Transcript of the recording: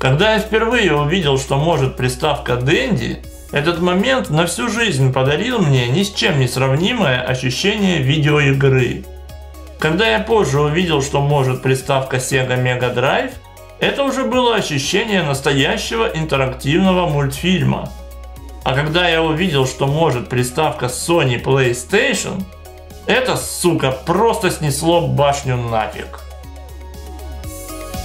Когда я впервые увидел, что может приставка Dendy, этот момент на всю жизнь подарил мне ни с чем не сравнимое ощущение видеоигры. Когда я позже увидел, что может приставка Sega Mega Drive, это уже было ощущение настоящего интерактивного мультфильма. А когда я увидел, что может приставка Sony PlayStation, это, сука, просто снесло башню нафиг.